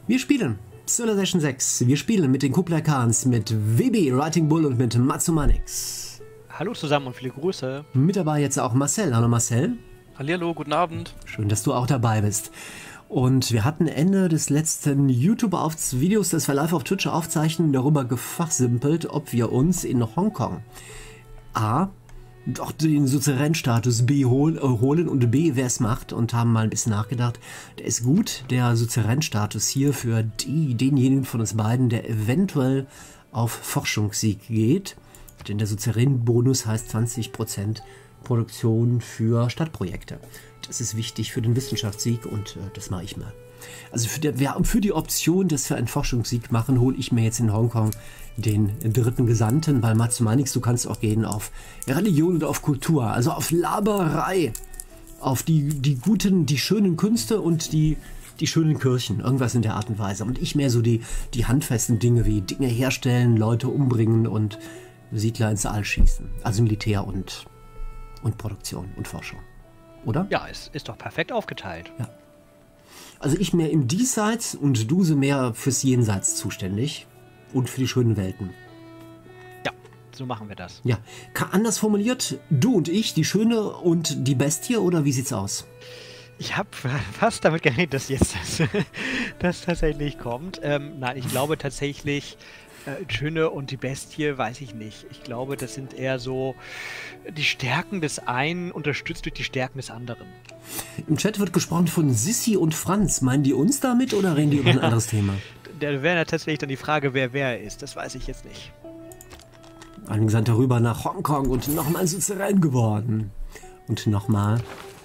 Wir spielen Civilization 6. Wir spielen mit den Kublai Khans, mit WB, Writing Bull und mit Matsumanix. Hallo zusammen und viele Grüße. Mit dabei jetzt auch Marcel. Hallo Marcel. Hallihallo, guten Abend. Schön, dass du auch dabei bist. Und wir hatten Ende des letzten YouTube-Videos, das wir live auf Twitch aufzeichnen, darüber gefachsimpelt, ob wir uns in Hongkong A, doch den Suzeränstatus B holen und B, wer es macht, und haben mal ein bisschen nachgedacht. Der ist gut, der Suzeränstatus hier für denjenigen von uns beiden, der eventuell auf Forschungssieg geht. Denn der Suzerän-Bonus heißt 20% Produktion für Stadtprojekte. Das ist wichtig für den Wissenschaftssieg und das mache ich mal. Also für die Option, dass wir einen Forschungssieg machen, hole ich mir jetzt in Hongkong den dritten Gesandten, weil Matsumanix, du kannst auch gehen auf Religion und auf Kultur, also auf Laberei, auf die guten, die schönen Künste und die schönen Kirchen, irgendwas in der Art und Weise. Und ich mehr so die handfesten Dinge wie Dinge herstellen, Leute umbringen und Siedler ins All schießen. Also Militär und Produktion und Forschung. Oder? Ja, es ist doch perfekt aufgeteilt. Ja. Also ich mehr im Diesseits und du so mehr fürs Jenseits zuständig und für die schönen Welten. Ja, so machen wir das. Ja, anders formuliert, du und ich, die Schöne und die Bestie, oder wie sieht's aus? Ich habe fast damit gerechnet, dass jetzt das tatsächlich kommt. Nein, ich glaube tatsächlich, Schöne und die Bestie, weiß ich nicht. Ich glaube, das sind eher so die Stärken des einen unterstützt durch die Stärken des anderen. Im Chat wird gesprochen von Sissi und Franz. Meinen die uns damit oder reden die über ein anderes Thema? Da wäre ja tatsächlich dann die Frage, wer ist. Das weiß ich jetzt nicht. Ein Gesandter rüber nach Hongkong und nochmal Suzerän geworden. Und nochmal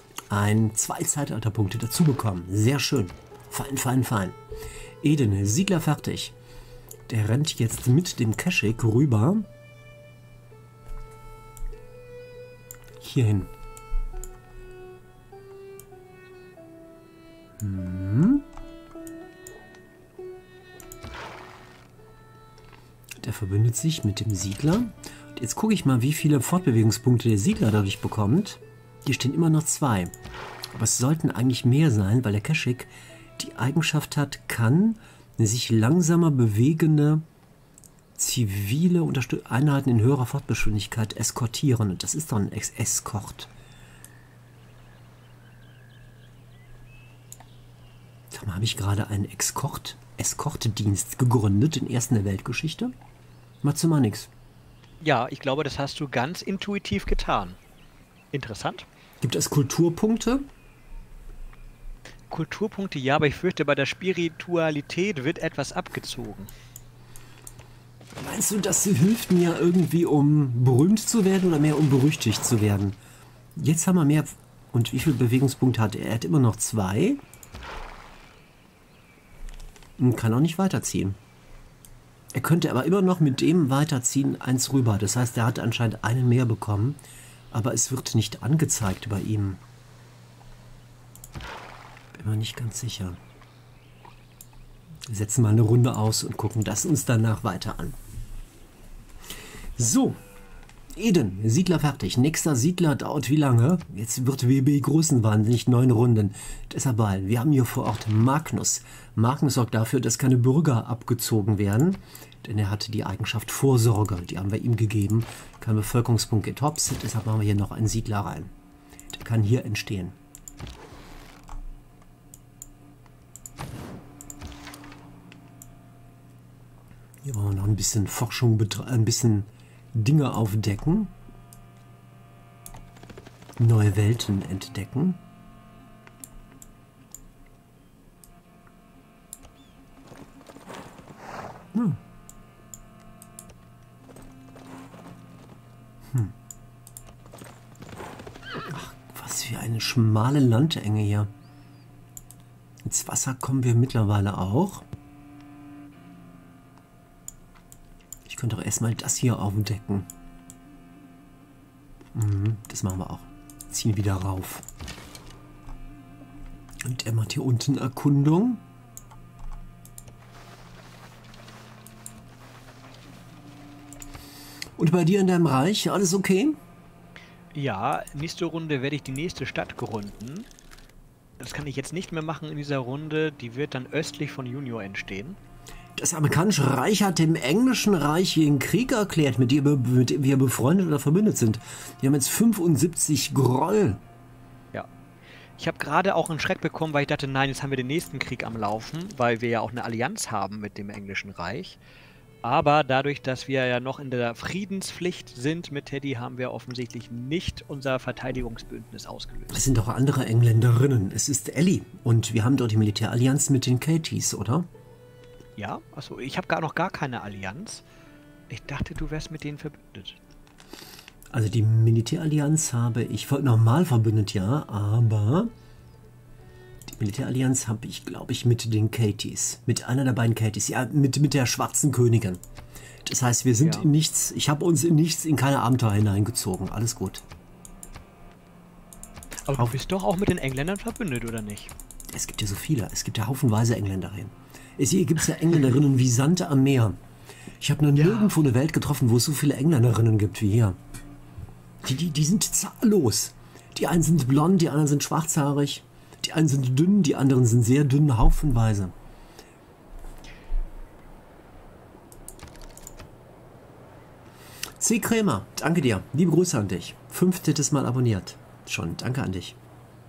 2 Zeitalterpunkte dazu bekommen. Sehr schön. Fein, fein, fein. Eden, Siedler fertig. Der rennt jetzt mit dem Kashyyyk rüber. Hierhin. Der verbündet sich mit dem Siedler. Und jetzt gucke ich mal, wie viele Fortbewegungspunkte der Siedler dadurch bekommt. Hier stehen immer noch 2. Aber es sollten eigentlich mehr sein, weil der Kashyyyk die Eigenschaft hat, kann sich langsamer bewegende zivile Einheiten in höherer Fortgeschwindigkeit eskortieren. Und das ist doch ein Eskort. Sag mal, habe ich gerade einen Eskortdienst gegründet, den ersten der Weltgeschichte? Matsumanix. Ja, ich glaube, das hast du ganz intuitiv getan. Interessant. Gibt es Kulturpunkte? Kulturpunkte, ja, aber ich fürchte, bei der Spiritualität wird etwas abgezogen. Meinst du, das hilft mir irgendwie, um berühmt zu werden oder mehr um berüchtigt zu werden? Jetzt haben wir mehr. Und wie viele Bewegungspunkte hat er? Er hat immer noch 2. Und kann auch nicht weiterziehen. Er könnte aber immer noch mit dem weiterziehen 1 rüber. Das heißt, er hat anscheinend einen mehr bekommen. Aber es wird nicht angezeigt bei ihm. Bin mir nicht ganz sicher. Wir setzen mal eine Runde aus und gucken das uns danach weiter an. So, Eden, Siedler fertig. Nächster Siedler dauert wie lange? Jetzt wird WB größenwahnsinnig 9 Runden. Deshalb, wir haben hier vor Ort Magnus. Magnus sorgt dafür, dass keine Bürger abgezogen werden, denn er hatte die Eigenschaft Vorsorge. Die haben wir ihm gegeben. Kein Bevölkerungspunkt getopst, deshalb machen wir hier noch einen Siedler rein. Der kann hier entstehen. Hier wollen wir noch ein bisschen Forschung betreiben, ein bisschen Dinge aufdecken. Neue Welten entdecken. Ach, was für eine schmale Landenge hier. Ins Wasser kommen wir mittlerweile auch. Ich könnte auch erstmal das hier aufdecken. Das machen wir auch. Ziehen wieder rauf. Und er macht hier unten Erkundung. Und bei dir in deinem Reich, alles okay? Ja, nächste Runde werde ich die nächste Stadt gründen. das kann ich jetzt nicht mehr machen in dieser Runde, die wird dann östlich von Junior entstehen. Das amerikanische Reich hat dem englischen Reich den Krieg erklärt, mit dem wir befreundet oder verbündet sind. Die haben jetzt 75 Groll. Ja. Ich habe gerade auch einen Schreck bekommen, weil ich dachte, nein, jetzt haben wir den nächsten Krieg am Laufen, weil wir ja auch eine Allianz haben mit dem englischen Reich. Aber dadurch, dass wir ja noch in der Friedenspflicht sind mit Teddy, haben wir offensichtlich nicht unser Verteidigungsbündnis ausgelöst. Es sind auch andere Engländerinnen. Es ist Ellie. Und wir haben dort die Militärallianz mit den Katies, oder? Ja, achso, ich habe noch gar keine Allianz. Ich dachte, du wärst mit denen verbündet. Also die Militärallianz habe ich normal verbündet, ja, aber die Militärallianz habe ich, glaube ich, mit den Katies. Mit einer der beiden Katies, ja, mit der schwarzen Königin. Das heißt, wir sind in nichts, ich habe uns in keine Abenteuer hineingezogen. Alles gut. Aber du bist doch auch mit den Engländern verbündet, oder nicht? Es gibt ja so viele. Es gibt ja haufenweise Engländerinnen. Hier gibt es ja Engländerinnen wie Sand am Meer. Ich habe noch nirgendwo eine Welt getroffen, wo es so viele Engländerinnen gibt wie hier. Die sind zahllos. Die einen sind blond, die anderen sind schwarzhaarig. Die einen sind dünn, die anderen sind sehr dünn, haufenweise. C. Krämer, danke dir. Liebe Grüße an dich. 5. Mal abonniert. Schon, danke an dich.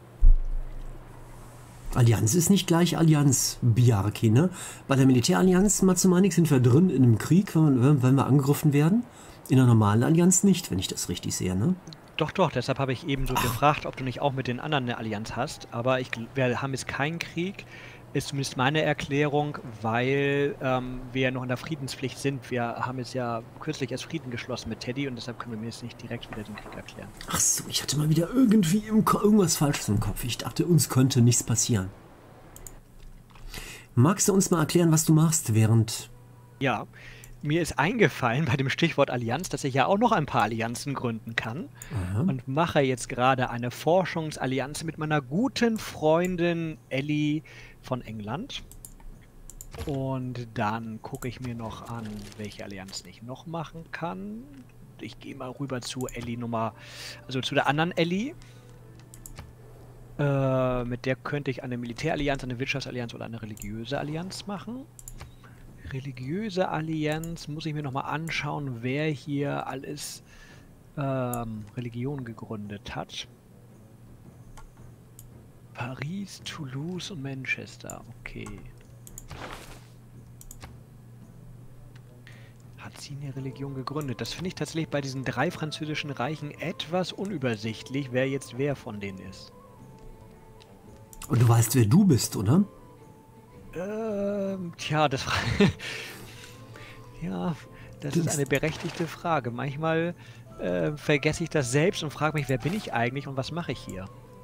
Allianz ist nicht gleich Allianz, Biarki, ne? Bei der Militärallianz, Matsumanik, sind wir drin in einem Krieg, wenn wir angegriffen werden. In der normalen Allianz nicht, wenn ich das richtig sehe, ne? Doch, doch, deshalb habe ich eben so gefragt, ob du nicht auch mit den anderen eine Allianz hast. Aber wir haben jetzt keinen Krieg, ist zumindest meine Erklärung, weil wir ja noch in der Friedenspflicht sind. Wir haben jetzt ja kürzlich erst Frieden geschlossen mit Teddy und deshalb können wir mir jetzt nicht direkt wieder den Krieg erklären. Ach so, ich hatte mal wieder irgendwie irgendwas Falsches im Kopf. Ich dachte, uns könnte nichts passieren. Magst du uns mal erklären, was du machst, während... Ja, mir ist eingefallen bei dem Stichwort Allianz, dass ich ja auch noch ein paar Allianzen gründen kann. Aha. Und mache jetzt gerade eine Forschungsallianz mit meiner guten Freundin Ellie von England. Und dann gucke ich mir noch an, welche Allianzen ich noch machen kann. Ich gehe mal rüber zu Ellie also zu der anderen Ellie. Mit der könnte ich eine Militärallianz, eine Wirtschaftsallianz oder eine religiöse Allianz machen. Religiöse Allianz muss ich mir nochmal anschauen, wer hier alles Religion gegründet hat. Paris, Toulouse und Manchester. Okay. Hat sie eine Religion gegründet? Das finde ich tatsächlich bei diesen 3 französischen Reichen etwas unübersichtlich, wer jetzt wer von denen ist. Und du weißt, wer du bist, oder? Tja, ja, das ist eine berechtigte Frage. Manchmal vergesse ich das selbst und frage mich, wer bin ich eigentlich und was mache ich hier?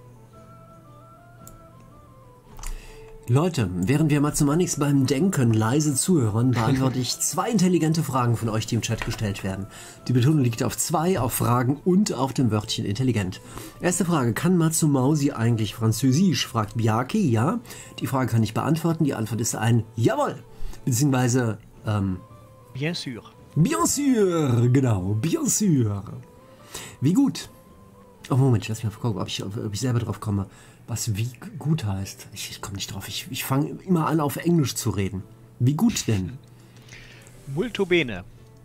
Leute, während wir Matsumanix beim Denken leise zuhören, beantworte ich 2 intelligente Fragen von euch, die im Chat gestellt werden. Die Betonung liegt auf 2, auf Fragen und auf dem Wörtchen intelligent. Erste Frage, kann Matsumausi eigentlich Französisch? Fragt Biaki, ja. Die Frage kann ich beantworten, die Antwort ist ein Jawohl, beziehungsweise Bien sûr. Bien sûr, genau, bien sûr. Wie gut? Oh Moment, lass mich mal gucken, ob ich selber drauf komme. Was wie gut heißt. Ich komme nicht drauf. Ich fange immer an, auf Englisch zu reden. Wie gut denn? Molto bene.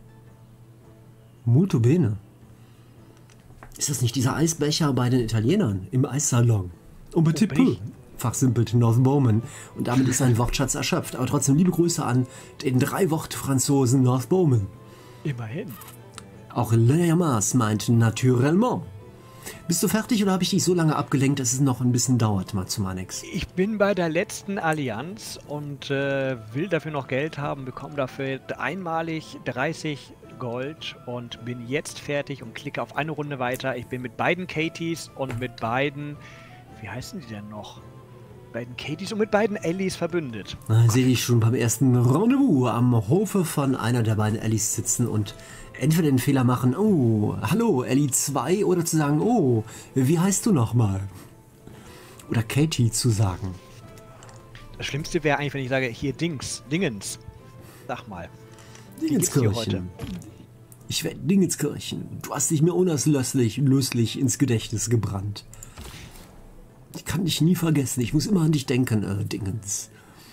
Molto bene. Ist das nicht dieser Eisbecher bei den Italienern im Eissalon? Un petit peu. Fachsimpelt North Bowman. Und damit ist sein Wortschatz erschöpft. Aber trotzdem liebe Grüße an den 3-Wort-Franzosen North Bowman. Immerhin. Auch Le Mars meint naturellement. Bist du fertig oder habe ich dich so lange abgelenkt, dass es noch ein bisschen dauert, Matsumanix? Ich bin bei der letzten Allianz und will dafür noch Geld haben, bekomme dafür einmalig 30 Gold und bin jetzt fertig und klicke auf eine Runde weiter. Ich bin mit beiden Katies und mit beiden, wie heißen die denn noch? Beiden Katies und mit beiden Ellies verbündet. Sehe ich schon beim ersten Rendezvous am Hofe von einer der beiden Ellies sitzen und entweder den Fehler machen, oh, hallo, Ellie 2, oder zu sagen, oh, wie heißt du nochmal? Oder Katie zu sagen. Das Schlimmste wäre eigentlich, wenn ich sage, hier Dingens. Sag mal. Dingenskirchen. Ich werde Dingenskirchen. Du hast dich mir unauslöslich ins Gedächtnis gebrannt. Ich kann dich nie vergessen. Ich muss immer an dich denken, Dingens.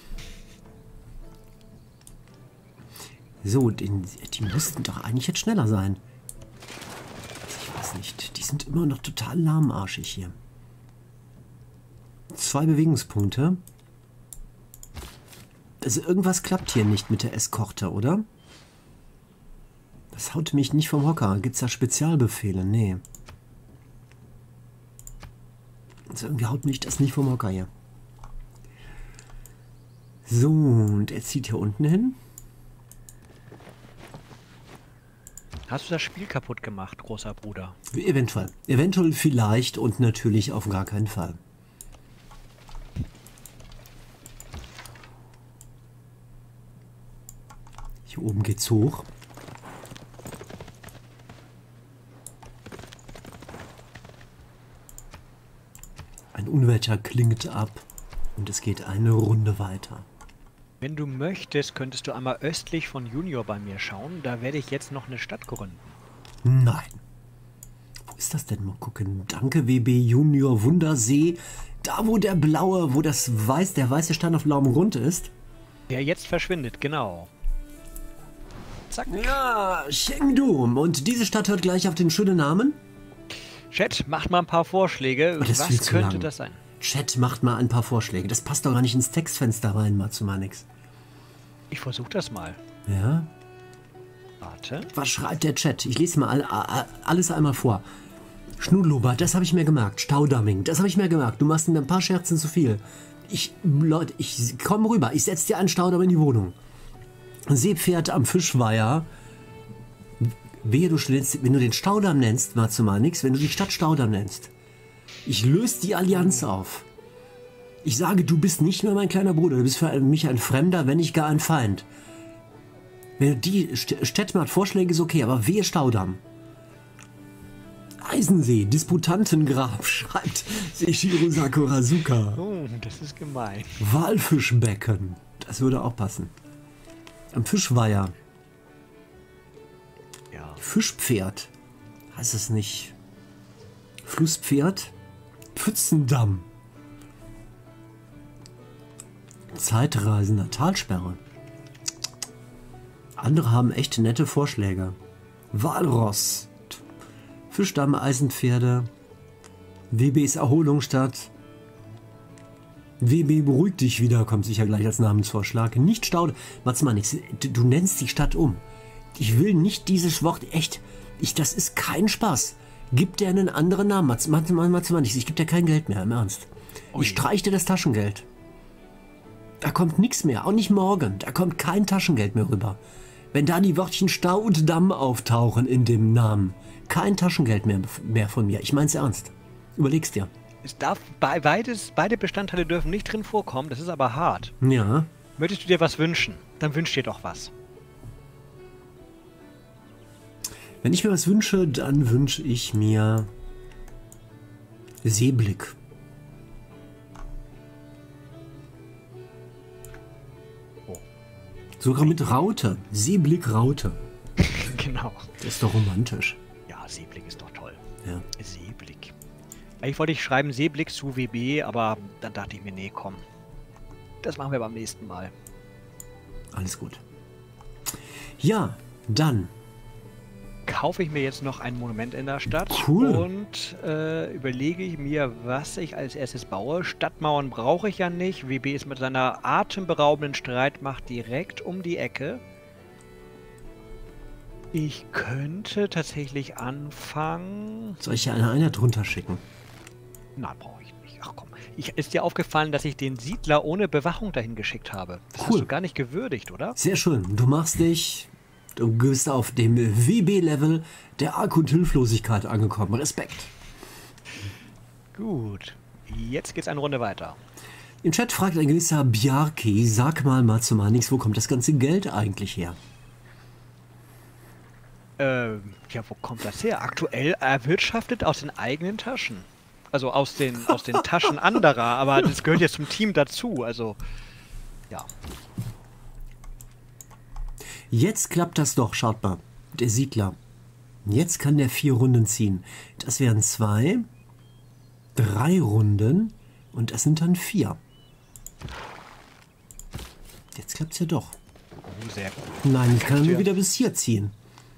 So, die müssten doch eigentlich jetzt schneller sein. Ich weiß nicht. Die sind immer noch total lahmarschig hier. 2 Bewegungspunkte. Also irgendwas klappt hier nicht mit der Eskorte, oder? Das haut mich nicht vom Hocker. Gibt es da Spezialbefehle? Nee. Also irgendwie haut mich das nicht vom Hocker hier. So, und er zieht hier unten hin. Hast du das Spiel kaputt gemacht, großer Bruder? Eventuell. Eventuell vielleicht und natürlich auf gar keinen Fall. Hier oben geht's hoch. Ein Unwetter klingt ab und es geht eine Runde weiter. Wenn du möchtest, könntest du einmal östlich von Junior bei mir schauen. Da werde ich jetzt noch eine Stadt gründen. Nein. Wo ist das denn? Mal gucken. Danke, WB Junior Wundersee. Da, wo der blaue, wo das der weiße Stein auf blauem Grund ist. Der jetzt verschwindet, genau. Zack. Ja, Chengdu. Und diese Stadt hört gleich auf den schönen Namen. Chat, macht mal ein paar Vorschläge. Das ist viel Was zu könnte lang. das sein? Chat, macht mal ein paar Vorschläge. Das passt doch gar nicht ins Textfenster rein, Matsumanix. Ich versuche das mal. Ja? Warte. Was schreibt der Chat? Ich lese mal alles einmal vor. Schnudelober, das habe ich mir gemerkt. Staudamming, das habe ich mir gemerkt. Du machst mir ein paar Scherzen zu viel. Leute, ich komme rüber. Ich setze dir einen Staudamm in die Wohnung. Seepferd am Fischweiher. Wehe, wenn du den Staudamm nennst, Matsumanix, wenn du die Stadt Staudamm nennst. Ich löse die Allianz auf. Ich sage, du bist nicht mehr mein kleiner Bruder. Du bist für mich ein Fremder, wenn nicht gar ein Feind. Wenn du die Städte macht, Vorschläge ist okay, aber wehe Staudamm. Eisensee, Disputantengrab, schreibt Seishiro Sakurasuka. Oh, das ist gemein. Walfischbecken, das würde auch passen. Am Fischweiher. Ja. Fischpferd. Heißt es nicht Flusspferd? Pfützendamm. Zeitreisender, Talsperre. Andere haben echt nette Vorschläge. Walross. Fischdamm, Eisenpferde. WBs Erholungsstadt. WB beruhig dich wieder, kommt sicher gleich als Namensvorschlag. Nicht Staude. Warte mal, du nennst die Stadt um. Ich will nicht dieses Wort, echt. Das ist kein Spaß. Gib dir einen anderen Namen. Ich gebe dir kein Geld mehr, im Ernst. Ui. Ich streiche dir das Taschengeld. Da kommt nichts mehr, auch nicht morgen. Da kommt kein Taschengeld mehr rüber. Wenn da die Wörtchen Stau und Damm auftauchen in dem Namen, kein Taschengeld mehr von mir. Ich mein's ernst. Überleg's dir. Es darf beide Bestandteile dürfen nicht drin vorkommen, das ist aber hart. Ja. Möchtest du dir was wünschen? Dann wünsch dir doch was. Wenn ich mir was wünsche, dann wünsche ich mir Seeblick. Oh. Sogar mit Raute. Seeblick Raute. Genau. Das ist doch romantisch. Ja, Seeblick ist doch toll. Ja. Seeblick. Eigentlich wollte ich schreiben Seeblick zu WB, aber dann dachte ich mir, nee, komm. Das machen wir beim nächsten Mal. Alles gut. Ja, dann. Kaufe ich mir jetzt noch ein Monument in der Stadt Cool. und überlege ich mir, was ich als erstes baue. Stadtmauern brauche ich ja nicht. WB ist mit seiner atemberaubenden Streitmacht direkt um die Ecke. Ich könnte tatsächlich anfangen... Soll ich hier eine Einheit drunter schicken? Nein, brauche ich nicht. Ach komm. Ist dir aufgefallen, dass ich den Siedler ohne Bewachung dahin geschickt habe? Das hast Cool. du gar nicht gewürdigt, oder? Sehr schön. Du bist auf dem WB-Level der Arg- und Hilflosigkeit angekommen. Respekt. Gut. Jetzt geht's eine Runde weiter. Im Chat fragt ein gewisser Bjarki, sag mal Matsumanix, wo kommt das ganze Geld eigentlich her? Ja, wo kommt das her? Aktuell erwirtschaftet aus den eigenen Taschen. Also aus den Taschen anderer, aber das gehört jetzt zum Team dazu, also ja. Jetzt klappt das doch, schaut mal. Der Siedler. Jetzt kann der 4 Runden ziehen. Das wären 2, 3 Runden. Und das sind dann 4. Jetzt klappt es ja doch. Oh, sehr gut. Nein, ich kann nur wieder bis hier ziehen.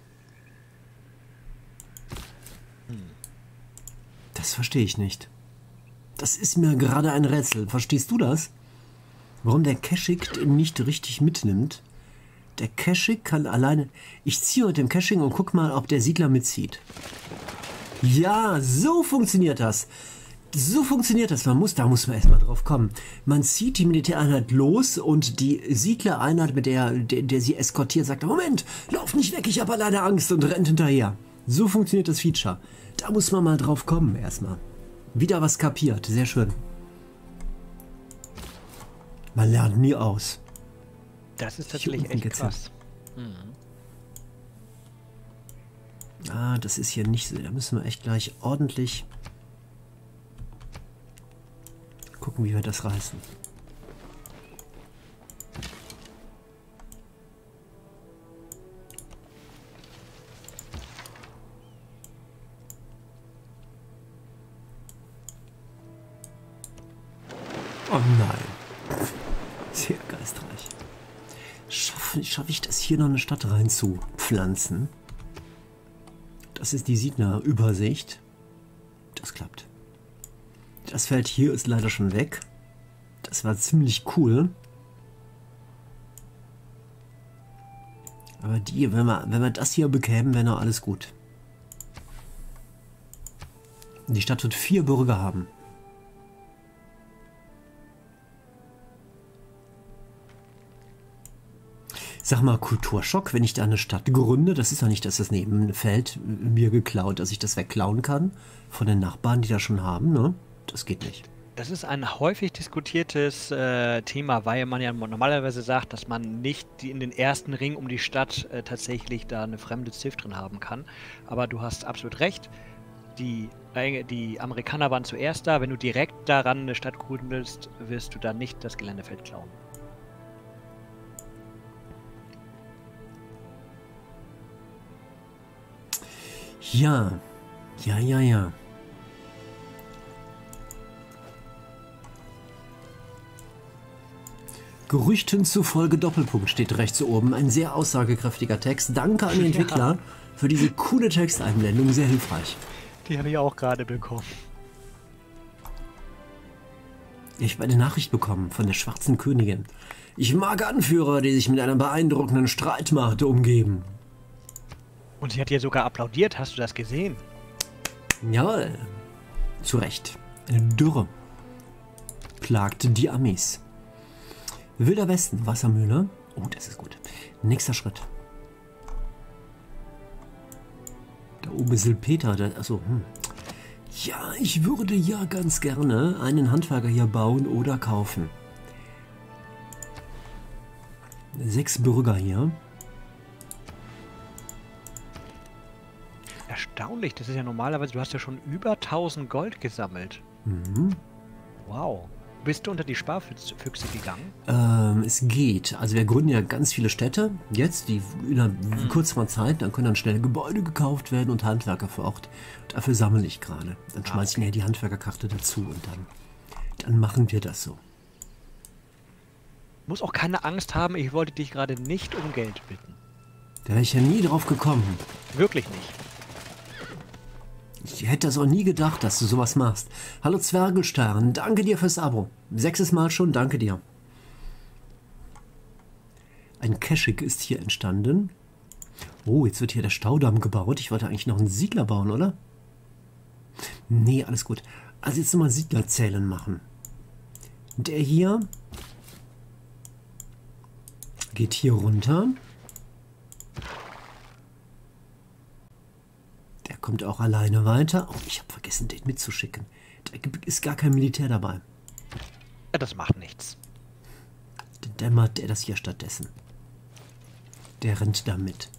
Das verstehe ich nicht. Das ist mir gerade ein Rätsel. Verstehst du das? Warum der Keschik nicht richtig mitnimmt? Der Keschik kann alleine... Ich ziehe mit dem Keschik und guck mal, ob der Siedler mitzieht. Ja, so funktioniert das. So funktioniert das. Da muss man erstmal drauf kommen. Man zieht die Militäreinheit los und die Siedlereinheit, mit der sie eskortiert, sagt, Moment, lauf nicht weg, ich habe alleine Angst und rennt hinterher. So funktioniert das Feature. Da muss man mal drauf kommen erstmal. Wieder was kapiert. Sehr schön. Man lernt nie aus. Das ist tatsächlich echt krass. Ah, das ist hier nicht so. Da müssen wir echt gleich ordentlich gucken, wie wir das reißen. Oh nein. Sehr geistreich. Schaffe ich das hier noch eine Stadt rein zu pflanzen? Das ist die Siedlerübersicht. Das klappt. Das Feld hier ist leider schon weg. Das war ziemlich cool. Aber wenn wir das hier bekämen, wäre noch alles gut. Die Stadt wird 4 Bürger haben. Sag mal, Kulturschock, wenn ich da eine Stadt gründe, das ist ja nicht, dass das Nebenfeld mir geklaut, dass ich das wegklauen kann von den Nachbarn, die da schon haben, ne? Das geht nicht. Das ist ein häufig diskutiertes Thema, weil man ja normalerweise sagt, dass man nicht in den ersten Ring um die Stadt tatsächlich da eine fremde Civ drin haben kann. Aber du hast absolut recht. Die Amerikaner waren zuerst da. Wenn du direkt daran eine Stadt gründest, wirst du dann nicht das Geländefeld klauen. Ja. Gerüchten zufolge Doppelpunkt steht rechts oben. Ein sehr aussagekräftiger Text. Danke an die Entwickler für diese coole Texteinblendung. Sehr hilfreich. Die habe ich auch gerade bekommen. Ich habe eine Nachricht bekommen von der Schwarzen Königin. Ich mag Anführer, die sich mit einer beeindruckenden Streitmacht umgeben. Und sie hat dir sogar applaudiert. Hast du das gesehen? Jawohl. Zu Recht. Eine Dürre plagt die Amis. Wilder Westen, Wassermühle. Oh, das ist gut. Nächster Schritt. Da oben ist Silpeter. Achso, Ja, ich würde ja ganz gerne einen Handwerker hier bauen oder kaufen. 6 Bürger hier. Erstaunlich, das ist ja normalerweise, du hast ja schon über 1000 Gold gesammelt. Mhm. Wow. Bist du unter die Sparfüchse gegangen? Es geht. Also wir gründen ja ganz viele Städte jetzt, die in einer kurzen Zeit, dann können dann schnell Gebäude gekauft werden und Handwerker vor Ort. Dafür sammle ich gerade. Dann schmeiße ich mir die Handwerkerkarte dazu und dann machen wir das so. Muss auch keine Angst haben, ich wollte dich gerade nicht um Geld bitten. Da wäre ich ja nie drauf gekommen. Wirklich nicht. Ich hätte das auch nie gedacht, dass du sowas machst. Hallo Zwergelstern, danke dir fürs Abo. 6. Mal schon, danke dir. Ein Keschik ist hier entstanden. Oh, jetzt wird hier der Staudamm gebaut. Ich wollte eigentlich noch einen Siedler bauen, oder? Nee, alles gut. Also jetzt nochmal Siedlerzählen machen. Der hier geht hier runter. Der kommt auch alleine weiter. Oh, ich habe vergessen, den mitzuschicken. Da ist gar kein Militär dabei. Ja, das macht nichts. Dann macht der das hier stattdessen. Der rennt da mit.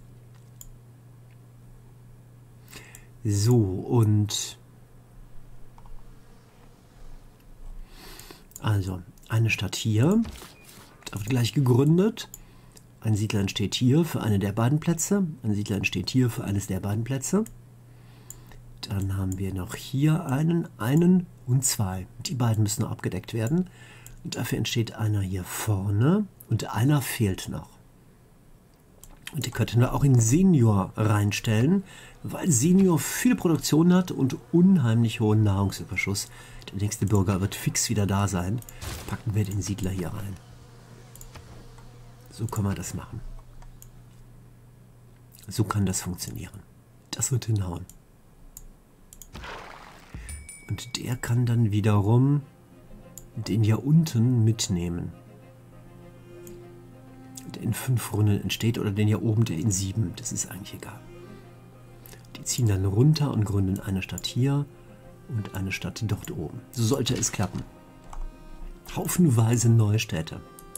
So, und... Also, eine Stadt hier. Da wird gleich gegründet. Ein Siedler entsteht hier für einen der beiden Plätze. Ein Siedler entsteht hier für eines der beiden Plätze. Dann haben wir noch hier einen und 2. Die beiden müssen noch abgedeckt werden. Und dafür entsteht einer hier vorne und einer fehlt noch. Und die könnten wir auch in Senior reinstellen, weil Senior viel Produktion hat und unheimlich hohen Nahrungsüberschuss. Der nächste Bürger wird fix wieder da sein. Packen wir den Siedler hier rein. So können wir das machen. So kann das funktionieren. Das wird hinhauen. Und der kann dann wiederum den hier unten mitnehmen. Der in 5 Runden entsteht oder den hier oben, der in 7. Das ist eigentlich egal. Die ziehen dann runter und gründen eine Stadt hier und eine Stadt dort oben. So sollte es klappen. Haufenweise neue Städte.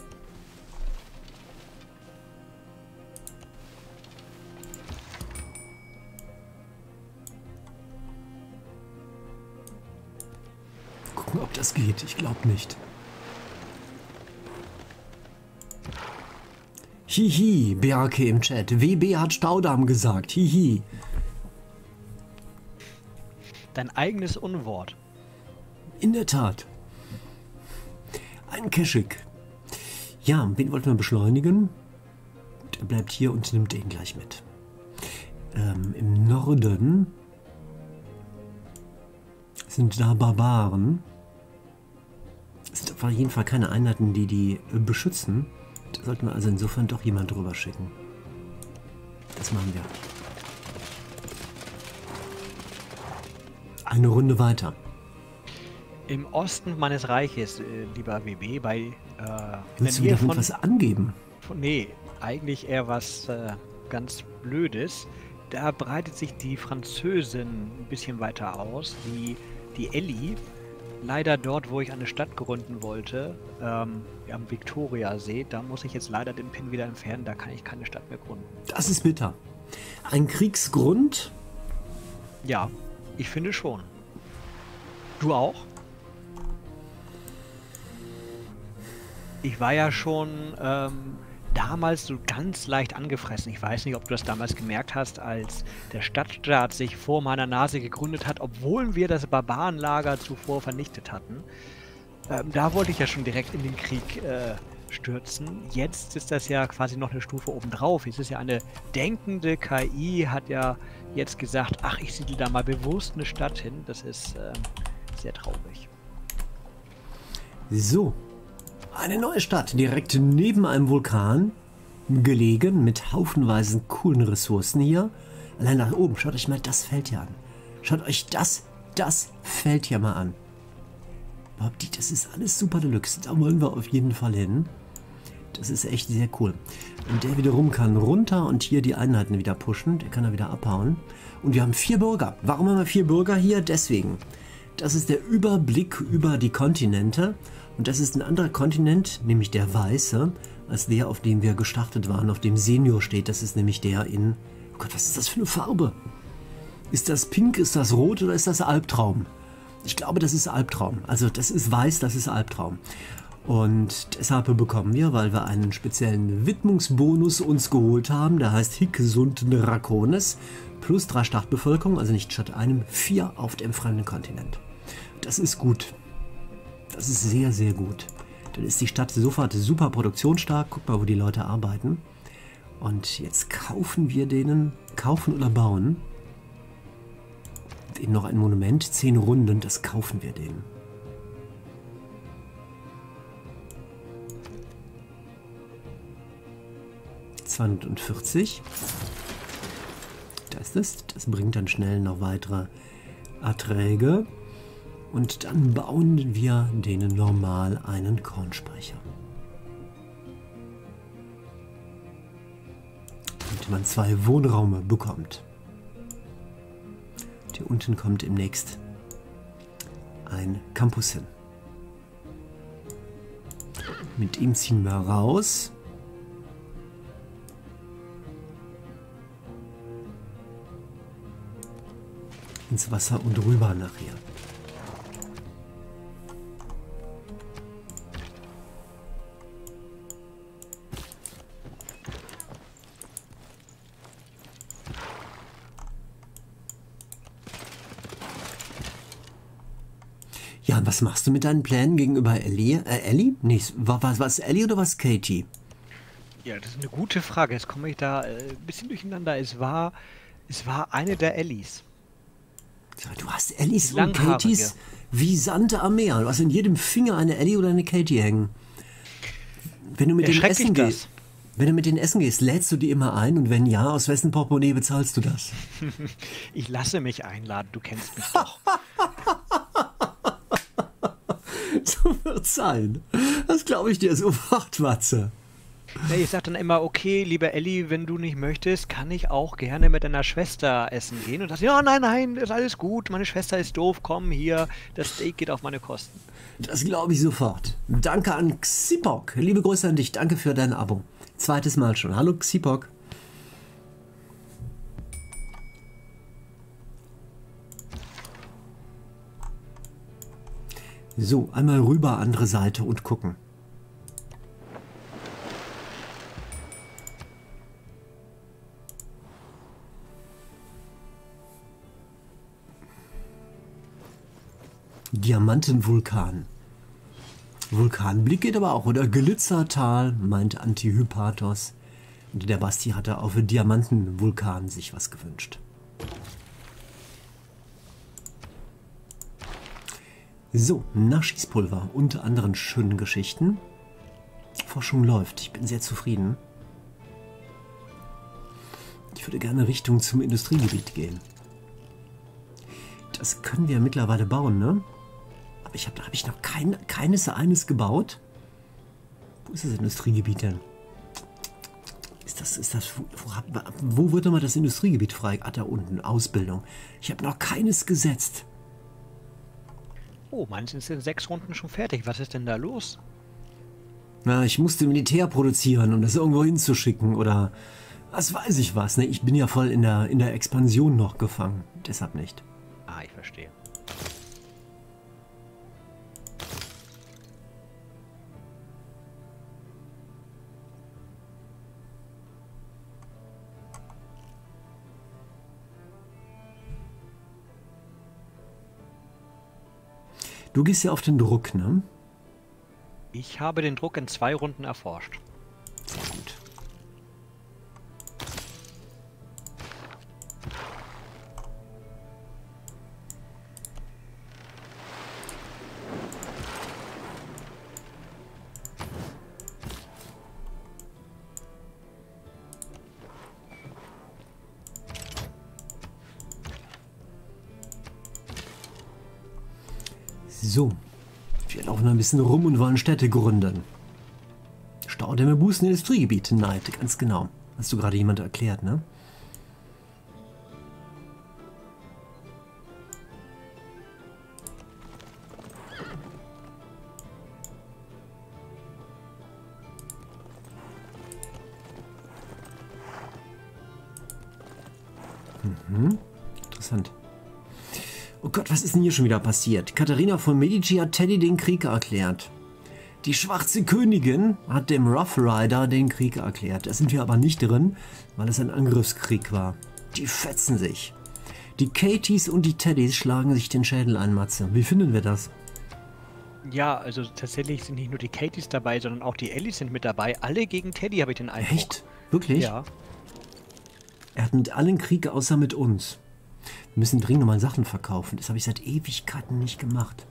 Gucken, ob das geht. Ich glaube nicht. Hihi, BRK im Chat. WB hat Staudamm gesagt. Hihi. Dein eigenes Unwort. In der Tat. Ein Keschik. Ja, wen wollten wir beschleunigen? Der bleibt hier und nimmt den gleich mit. Im Norden sind da Barbaren. Es sind auf jeden Fall keine Einheiten, die beschützen. Da sollten wir also insofern doch jemand drüber schicken. Das machen wir. Eine Runde weiter. Im Osten meines Reiches, lieber WB, Willst du wieder etwas angeben? Nee, eigentlich eher was ganz Blödes. Da breitet sich die Französin ein bisschen weiter aus, die Ellie. Leider dort, wo ich eine Stadt gründen wollte, am Viktoriasee, da muss ich jetzt leider den Pin wieder entfernen, da kann ich keine Stadt mehr gründen. Das ist bitter. Ein Kriegsgrund? Ja, ich finde schon. Du auch? Ich war ja schon damals so ganz leicht angefressen. Ich weiß nicht, ob du das damals gemerkt hast, als der Stadtstaat sich vor meiner Nase gegründet hat, obwohl wir das Barbarenlager zuvor vernichtet hatten. Da wollte ich ja schon direkt in den Krieg stürzen. Jetzt ist das ja quasi noch eine Stufe obendrauf. Es ist ja eine denkende KI, hat ja jetzt gesagt, ach, ich siedle da mal bewusst eine Stadt hin. Das ist sehr traurig. So. Eine neue Stadt, direkt neben einem Vulkan, gelegen, mit haufenweisen coolen Ressourcen hier. Allein nach oben, schaut euch mal das Feld hier an. Schaut euch das Feld hier mal an. Das ist alles super Deluxe, da wollen wir auf jeden Fall hin. Das ist echt sehr cool. Und der wiederum kann runter und hier die Einheiten wieder pushen, der kann da wieder abhauen. Und wir haben 4 Bürger. Warum haben wir 4 Bürger hier? Deswegen. Das ist der Überblick über die Kontinente. Und das ist ein anderer Kontinent, nämlich der weiße, als der, auf dem wir gestartet waren, auf dem Senior steht. Das ist nämlich der in... Oh Gott, was ist das für eine Farbe? Ist das pink, ist das rot oder ist das Albtraum? Ich glaube, das ist Albtraum. Also das ist weiß, das ist Albtraum. Und deshalb bekommen wir, weil wir einen speziellen Widmungsbonus uns geholt haben, der heißt Hic sunt Draconis, plus 3 Startbevölkerung, also nicht statt einem 4 auf dem fremden Kontinent. Das ist gut. Das ist sehr, sehr gut. Dann ist die Stadt sofort super produktionsstark. Guck mal, wo die Leute arbeiten. Und jetzt kaufen wir denen, kaufen oder bauen, denen noch ein Monument, 10 Runden, das kaufen wir denen. $240. Da ist es. Das bringt dann schnell noch weitere Erträge. Und dann bauen wir denen normal einen Kornspeicher. Damit man 2 Wohnräume bekommt. Hier unten kommt demnächst ein Campus hin. Mit ihm ziehen wir raus. Ins Wasser und rüber nachher. Ja, und was machst du mit deinen Plänen gegenüber Ellie? Ellie? Nee, was Ellie oder was Katie? Ja, das ist eine gute Frage. Jetzt komme ich da ein bisschen durcheinander. Es war eine der Ellies. Du hast Ellies Die und Katies langhaarige. wie Sand am Meer. Du hast in jedem Finger eine Ellie oder eine Katie hängen. Wenn du mit denen Erschreckt dich essen das? gehst, wenn du mit denen essen gehst, lädst du die immer ein? Und wenn ja, aus wessen Portemonnaie bezahlst du das? Ich lasse mich einladen, du kennst mich doch. So wird's sein. Das glaube ich dir sofort, Watze. Ja, ich sage dann immer, okay, liebe Elli, wenn du nicht möchtest, kann ich auch gerne mit deiner Schwester essen gehen. Und das, ja, nein, ist alles gut, meine Schwester ist doof, komm hier, das Steak geht auf meine Kosten. Das glaube ich sofort. Danke an Xipok. Liebe Grüße an dich. Danke für dein Abo. Zweites Mal schon. Hallo Xipok. So, einmal rüber, andere Seite und gucken. Diamantenvulkan. Vulkanblick geht aber auch, oder Glitzertal, meint Antihypatos. Und der Basti hatte auf Diamantenvulkan sich was gewünscht. So, Nachschießpulver und anderen schönen Geschichten. Forschung läuft, ich bin sehr zufrieden. Ich würde gerne Richtung zum Industriegebiet gehen. Das können wir mittlerweile bauen, ne? Aber da habe ich noch keines gebaut. Wo ist das Industriegebiet denn? Wo wird nochmal das Industriegebiet frei? Ah, da unten, Ausbildung. Ich habe noch keines gesetzt. Oh, meins sind in 6 Runden schon fertig. Was ist denn da los? Na, ich musste Militär produzieren, um das irgendwo hinzuschicken oder was weiß ich was. Ne? Ich bin ja voll in der Expansion noch gefangen. Deshalb nicht. Ah, ich verstehe. Du gehst ja auf den Druck, ne? Ich habe den Druck in 2 Runden erforscht. Sehr gut. So, wir laufen ein bisschen rum und wollen Städte gründen. Staudämme boosten Industriegebiete, Neid, ganz genau. Hast du gerade jemand erklärt, ne? Interessant. Oh Gott, was ist denn hier schon wieder passiert? Katharina von Medici hat Teddy den Krieg erklärt. Die schwarze Königin hat dem Rough Rider den Krieg erklärt. Da sind wir aber nicht drin, weil es ein Angriffskrieg war. Die fetzen sich. Die Katies und die Teddys schlagen sich den Schädel ein, Matze. Wie finden wir das? Ja, also tatsächlich sind nicht nur die Katies dabei, sondern auch die Ellies sind mit dabei. Alle gegen Teddy, habe ich den Eindruck. Echt? Wirklich? Ja. Er hat mit allen Krieg außer mit uns. Wir müssen dringend nochmal Sachen verkaufen. Das habe ich seit Ewigkeiten nicht gemacht.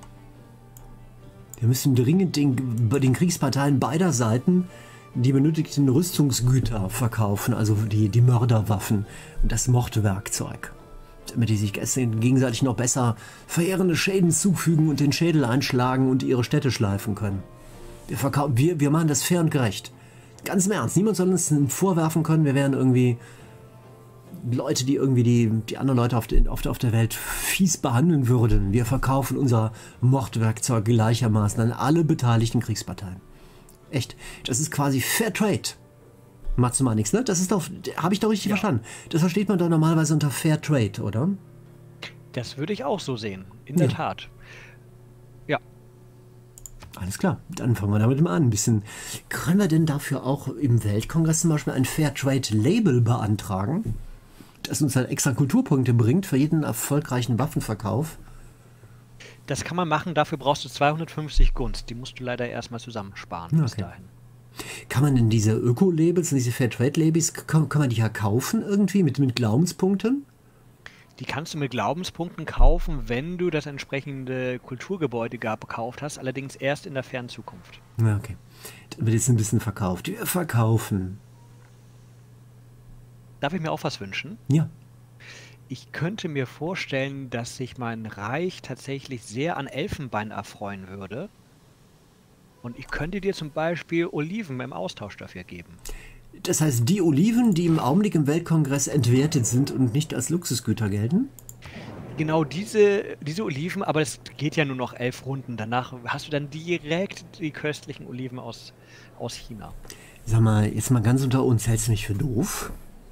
Wir müssen dringend den Kriegsparteien beider Seiten die benötigten Rüstungsgüter verkaufen, also die Mörderwaffen und das Mordwerkzeug. Damit die sich gegenseitig noch besser verheerende Schäden zufügen und den Schädel einschlagen und ihre Städte schleifen können. Wir machen das fair und gerecht. Ganz im Ernst, niemand soll uns vorwerfen können, wir wären irgendwie Leute, die irgendwie die anderen Leute auf der Welt fies behandeln würden. Wir verkaufen unser Mordwerkzeug gleichermaßen an alle beteiligten Kriegsparteien. Echt, das ist quasi Fair Trade. Machst du mal nichts, ne? Das ist doch, habe ich doch richtig verstanden. Das versteht man doch normalerweise unter Fair Trade, oder? Das würde ich auch so sehen, in der Tat. Ja. Alles klar, dann fangen wir damit mal an. Ein bisschen. Können wir denn dafür auch im Weltkongress zum Beispiel ein Fair Trade Label beantragen? Das uns halt extra Kulturpunkte bringt für jeden erfolgreichen Waffenverkauf. Das kann man machen, dafür brauchst du 250 Gunst. Die musst du leider erstmal zusammensparen bis Okay. dahin. Kann man denn diese Öko-Labels und diese Fairtrade-Labels, kann man die ja kaufen irgendwie mit Glaubenspunkten? Die kannst du mit Glaubenspunkten kaufen, wenn du das entsprechende Kulturgebäude gekauft hast, allerdings erst in der fernen Zukunft. Ja, okay. Dann wird jetzt ein bisschen verkauft. Wir verkaufen. Darf ich mir auch was wünschen? Ja. Ich könnte mir vorstellen, dass sich mein Reich tatsächlich sehr an Elfenbein erfreuen würde. Und ich könnte dir zum Beispiel Oliven im Austausch dafür geben. Das heißt, die Oliven, die im Augenblick im Weltkongress entwertet sind und nicht als Luxusgüter gelten? Genau diese Oliven, aber es geht ja nur noch 11 Runden. Danach hast du dann direkt die köstlichen Oliven aus China. Sag mal, jetzt mal ganz unter uns, hältst du mich für doof?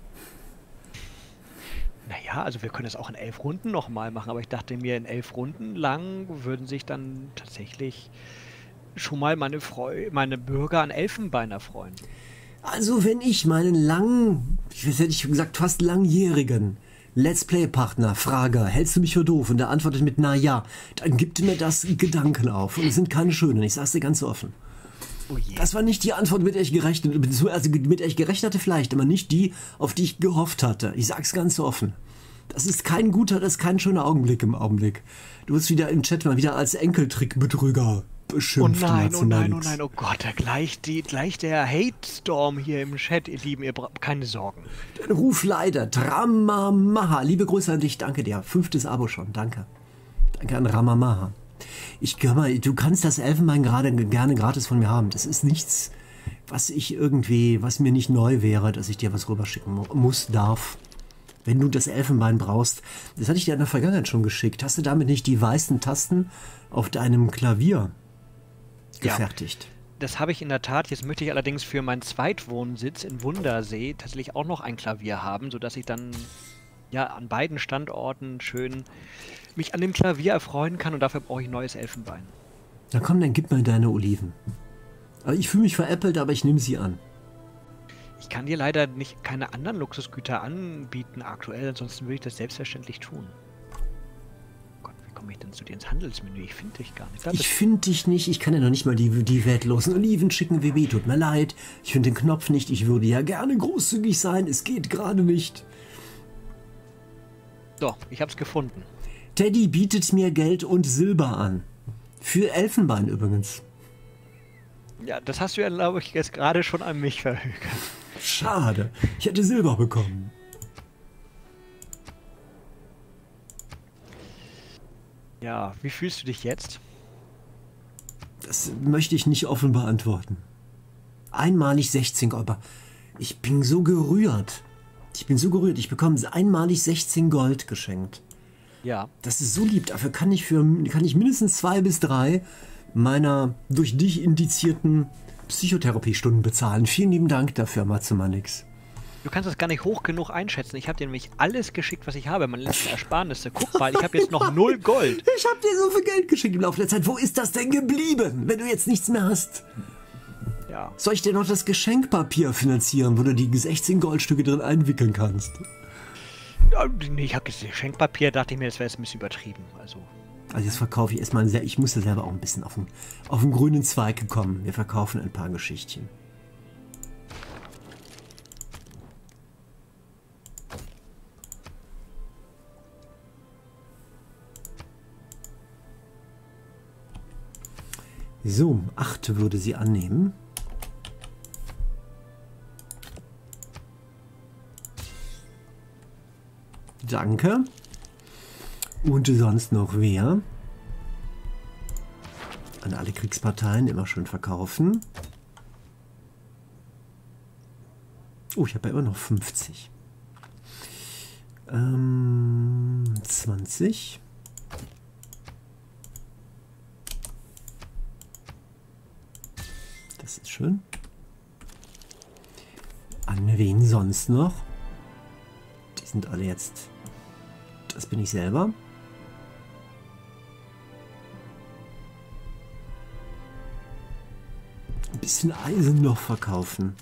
Naja, also wir können es auch in 11 Runden nochmal machen, aber ich dachte mir, in 11 Runden lang würden sich dann tatsächlich schon mal meine Bürger an Elfenbein erfreuen. Also wenn ich meinen langen, was hätte ich gesagt, fast langjährigen Let's Play-Partner frage, hältst du mich für doof? Und der antwortet mit na ja, dann gibt mir das Gedanken auf. Und es sind keine schönen, ich sag's dir ganz offen. Oh je. Das war nicht die Antwort, mit der ich gerechnet, also mit der ich gerechnet hatte vielleicht, aber nicht die, auf die ich gehofft hatte. Ich sag's ganz offen. Das ist kein schöner Augenblick im Augenblick. Du wirst wieder im Chat mal wieder als Enkeltrickbetrüger Oh beschimpft. nein, oh nein, oh Max. nein, oh Gott, gleich der Hate-Storm hier im Chat, ihr Lieben, ihr braucht keine Sorgen. Dein Ruf leidet. Ramamaha. Liebe Grüße an dich. Danke dir. 5. Abo schon. Danke. Danke an Ramamaha. Du kannst das Elfenbein gerne gratis von mir haben. Das ist nichts, was mir nicht neu wäre, dass ich dir was rüberschicken darf. Wenn du das Elfenbein brauchst, das hatte ich dir in der Vergangenheit schon geschickt. Hast du damit nicht die weißen Tasten auf deinem Klavier gefertigt? Das habe ich in der Tat. Jetzt möchte ich allerdings für meinen Zweitwohnsitz in Wundersee tatsächlich auch noch ein Klavier haben, sodass ich dann ja an beiden Standorten schön mich an dem Klavier erfreuen kann und dafür brauche ich neues Elfenbein. Na komm, dann gib mir deine Oliven. Also ich fühle mich veräppelt, aber ich nehme sie an. Ich kann dir leider keine anderen Luxusgüter anbieten aktuell, ansonsten würde ich das selbstverständlich tun. Gott, wie komme ich denn zu dir ins Handelsmenü? Ich finde dich gar nicht. Ich finde dich nicht, ich kann ja noch nicht mal die wertlosen Oliven schicken, WB, tut mir leid. Ich finde den Knopf nicht, ich würde ja gerne großzügig sein, es geht gerade nicht. So, ich habe es gefunden. Teddy bietet mir Geld und Silber an. Für Elfenbein übrigens. Ja, das hast du ja, glaube ich, jetzt gerade schon an mich verhökert. Schade, ich hätte Silber bekommen. Ja, wie fühlst du dich jetzt? Das möchte ich nicht offen beantworten. Einmalig 16 Gold, aber ich bin so gerührt. Ich bekomme einmalig 16 Gold geschenkt. Ja. Das ist so lieb. Dafür kann ich mindestens 2 bis 3 meiner durch dich indizierten Psychotherapiestunden bezahlen. Vielen lieben Dank dafür, Matzemanix. Du kannst das gar nicht hoch genug einschätzen. Ich habe dir nämlich alles geschickt, was ich habe. Meine letzten Ersparnisse. Guck mal, ich habe jetzt noch 0 Gold. Ich habe dir so viel Geld geschickt im Laufe der Zeit. Wo ist das denn geblieben, wenn du jetzt nichts mehr hast? Ja. Soll ich dir noch das Geschenkpapier finanzieren, wo du die 16 Goldstücke drin einwickeln kannst? Ja, nee, ich habe Geschenkpapier, dachte ich mir, das wäre jetzt ein bisschen übertrieben. Also jetzt verkaufe ich erstmal ich muss ja selber auch ein bisschen auf den grünen Zweig kommen. Wir verkaufen ein paar Geschichtchen. So, 8 würde sie annehmen. Danke. Und sonst noch wer? An alle Kriegsparteien immer schön verkaufen. Oh, ich habe ja immer noch 50. 20. Das ist schön. An wen sonst noch? Die sind alle jetzt... Das bin ich selber. Ein bisschen Eisen noch verkaufen.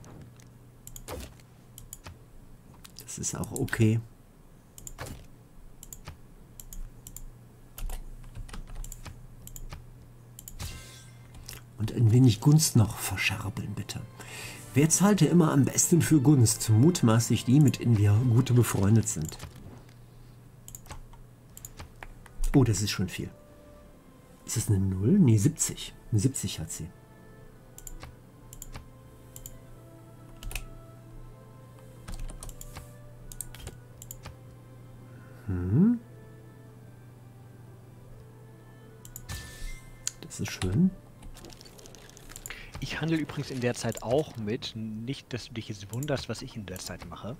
Das ist auch okay. Und ein wenig Gunst noch verscherbeln, bitte. Wer zahlt ja immer am besten für Gunst? Mutmaßlich die, mit denen wir gut befreundet sind. Oh, das ist schon viel. Ist das eine 0? Nee, 70. Eine 70 hat sie. Das ist schön. Ich handle übrigens in der Zeit auch mit. Nicht, dass du dich jetzt wunderst, was ich in der Zeit mache.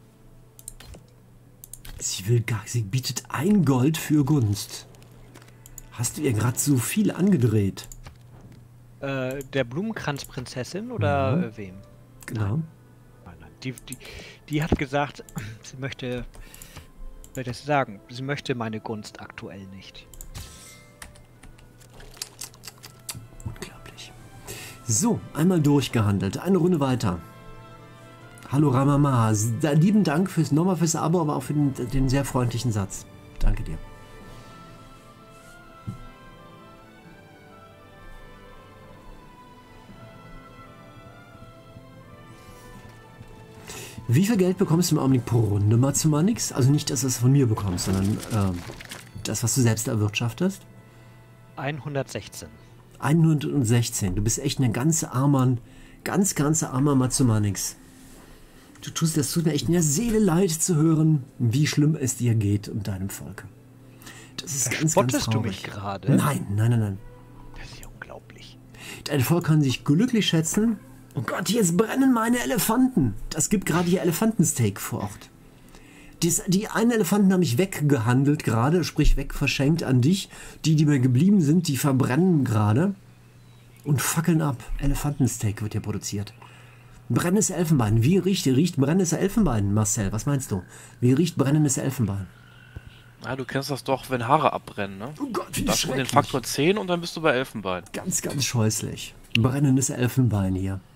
Sie bietet 1 Gold für Gunst. Hast du ihr gerade so viel angedreht? Der Blumenkranzprinzessin oder wem? Genau. Nein. Die hat gesagt, sie möchte, soll ich das sagen, sie möchte meine Gunst aktuell nicht. Unglaublich. So, einmal durchgehandelt. Eine Runde weiter. Hallo Ramama, lieben Dank nochmal fürs Abo, aber auch für den sehr freundlichen Satz. Danke dir. Wie viel Geld bekommst du im Augenblick pro Runde, Matsumanix? Also nicht, dass du es von mir bekommst, sondern das, was du selbst erwirtschaftest? 116. 116. Du bist echt ein ganz armer Matsumanix. Das tut mir echt in der Seele leid zu hören, wie schlimm es dir geht und deinem Volk. Das ist ganz traurig. Spottest du mich gerade? Nein. Das ist ja unglaublich. Dein Volk kann sich glücklich schätzen. Oh Gott, jetzt brennen meine Elefanten. Das gibt gerade hier Elefantensteak vor Ort. Die einen Elefanten habe ich weggehandelt gerade, sprich wegverschenkt an dich. Die mir geblieben sind, die verbrennen gerade und fackeln ab. Elefantensteak wird hier produziert. Brennendes Elfenbein. Wie riecht brennendes Elfenbein, Marcel? Was meinst du? Wie riecht brennendes Elfenbein? Ja, du kennst das doch, wenn Haare abbrennen, ne? Oh Gott, wie das schrecklich. Den Faktor 10 und dann bist du bei Elfenbein. Ganz scheußlich. Brennendes Elfenbein hier.